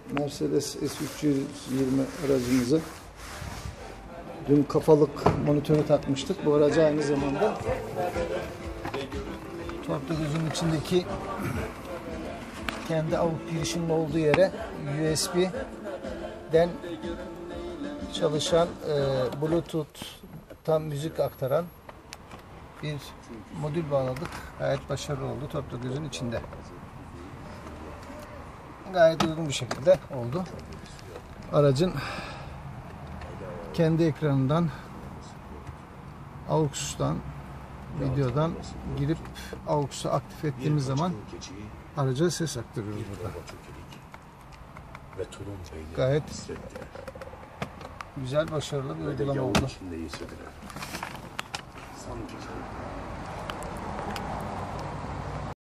Mercedes S320 aracımızı dün kafalık monitörü takmıştık. Bu aracı aynı zamanda torpidomuzun içindeki kendi AUX girişinin olduğu yere USB'den çalışan Bluetooth'tan müzik aktaran bir modül bağladık. Gayet başarılı oldu torpidomuzun içinde. Gayet uygun bir şekilde oldu. Aracın kendi ekranından AUX'tan videodan girip AUX'u aktif ettiğimiz zaman araca ses aktarıyoruz burada. Gayet güzel, başarılı bir uygulama oldu.